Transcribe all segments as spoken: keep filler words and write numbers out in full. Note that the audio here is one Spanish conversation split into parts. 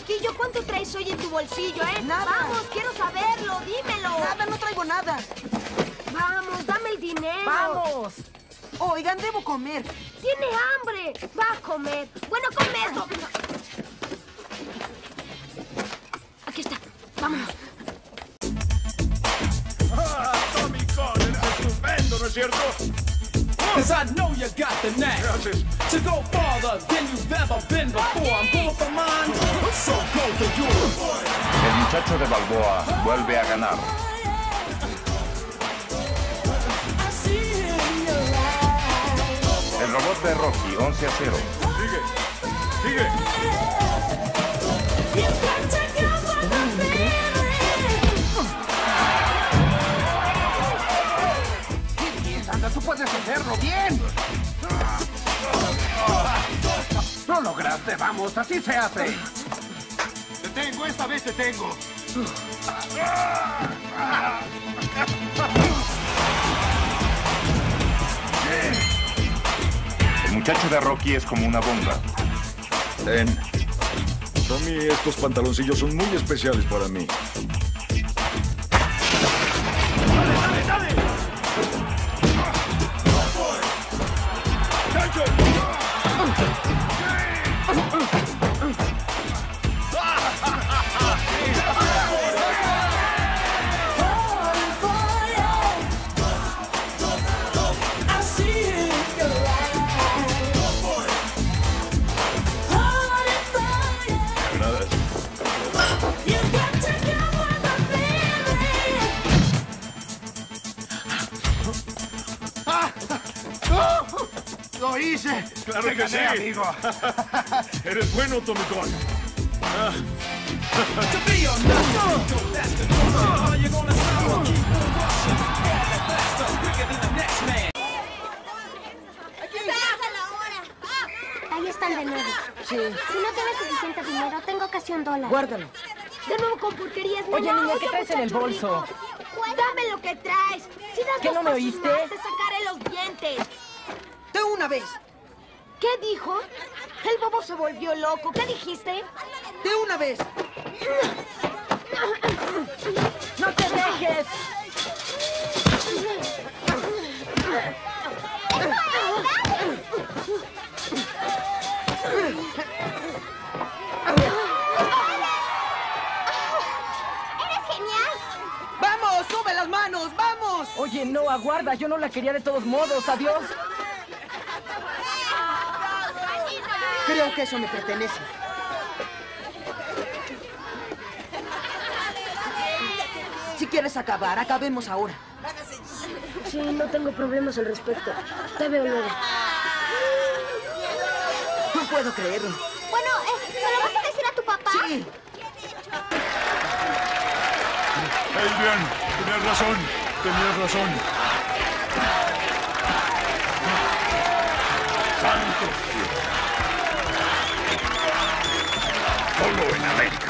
Chiquillo, ¿cuánto traes hoy en tu bolsillo, eh? Nada. Vamos, quiero saberlo, dímelo. Nada, no traigo nada. Vamos, dame el dinero. ¡Vamos! Oigan, debo comer. Tiene hambre. Va a comer. Bueno, come esto. Aquí está. Vámonos. ¡Ah, Tommy Gunn! ¡Eres estupendo, ¿no es cierto? Cause I know you got the knack to go farther than you've ever been before. I'm going for mine, so go for yours. El muchacho de Balboa vuelve a ganar. El robot de Rocky, once a cero. Sigue, sigue. Anda, tú puedes hacerlo bien. Lo lograste, vamos, así se hace. Te tengo, esta vez te tengo. El muchacho de Rocky es como una bomba. Ten. Tommy, estos pantaloncillos son muy especiales para mí. ¡Lo hice! ¡Claro que sí, amigo! Eres bueno, Tommy Gunn. Ah. To be or not, that's the goal. Are you gonna stop or keep on rushing? Farther, faster, quicker than the next man. Ahí están de nuevo. Sí. Si no tienes suficiente dinero, tengo casi un dólar. Guárdalo. De nuevo con porquerías. Oye, no, niña, oye, ¿qué traes en el muchacho bolso? rico. Dame lo que traes. Si das ¿Qué, dos no me pasos oíste? más, te sacaré los dientes. De una vez. ¿Qué dijo? El bobo se volvió loco. ¿Qué dijiste? De una vez. ¡No te dejes! ¡Vamos! ¡Sube las manos! ¡Vamos! Oye, no, aguarda. Yo no la quería de todos modos. ¡Adiós! Creo que eso me pertenece. Si quieres acabar, acabemos ahora. Sí, no tengo problemas al respecto. Te veo luego. No puedo creerlo. Bueno, eh, ¿se lo vas a decir a tu papá? Sí. Adrian, tenías razón. Tenías razón. Santo cielo. Solo en América.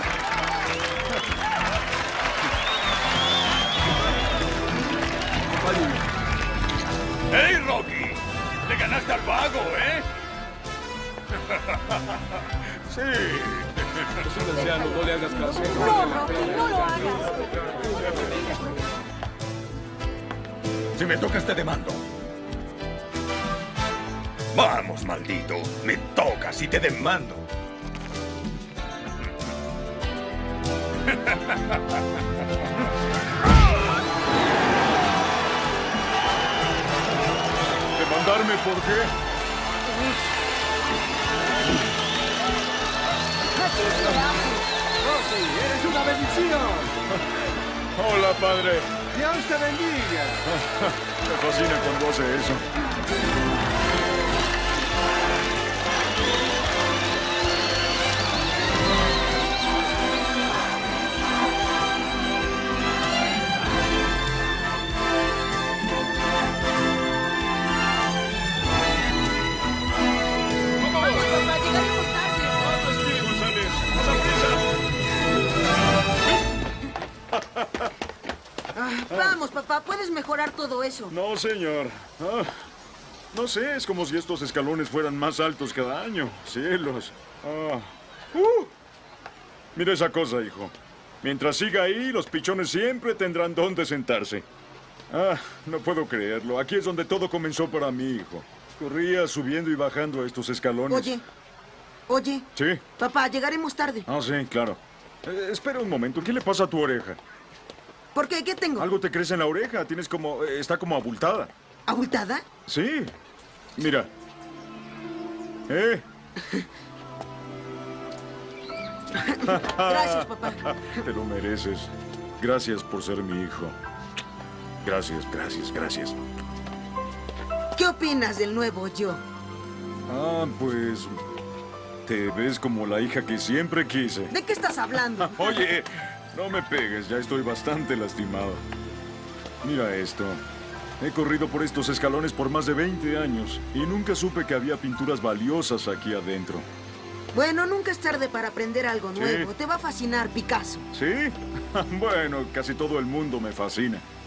¡Hey, Rocky! Le ganaste al vago, ¿eh? Sí. Es un anciano, no le hagas caso. No, Rocky, no lo hagas. Si me tocas, te demando. Vamos, maldito. Me tocas y te demando. ¿Demandarme por qué? Rocky, eres una bendición. Hola, padre. Dios te bendiga. Me fascina cuando hace eso. Vamos, papá, puedes mejorar todo eso. No, señor. Ah, no sé, es como si estos escalones fueran más altos cada año. Cielos. Ah. Uh. Mira esa cosa, hijo. Mientras siga ahí, los pichones siempre tendrán dónde sentarse. Ah, no puedo creerlo. Aquí es donde todo comenzó para mí, hijo. Corría subiendo y bajando estos escalones. Oye, oye. Sí. Papá, llegaremos tarde. Ah, sí, claro. Eh, espera un momento. ¿Qué le pasa a tu oreja? ¿Por qué? ¿Qué tengo? Algo te crece en la oreja. Tienes como... eh, está como abultada. ¿Abultada? Sí. Mira. ¿Eh? Gracias, papá. Te lo mereces. Gracias por ser mi hijo. Gracias, gracias, gracias. ¿Qué opinas del nuevo yo? Ah, pues... Te ves como la hija que siempre quise. ¿De qué estás hablando? Oye, no me pegues, ya estoy bastante lastimado. Mira esto. He corrido por estos escalones por más de veinte años y nunca supe que había pinturas valiosas aquí adentro. Bueno, nunca es tarde para aprender algo nuevo. Sí. Te va a fascinar Picasso. ¿Sí? Bueno, casi todo el mundo me fascina.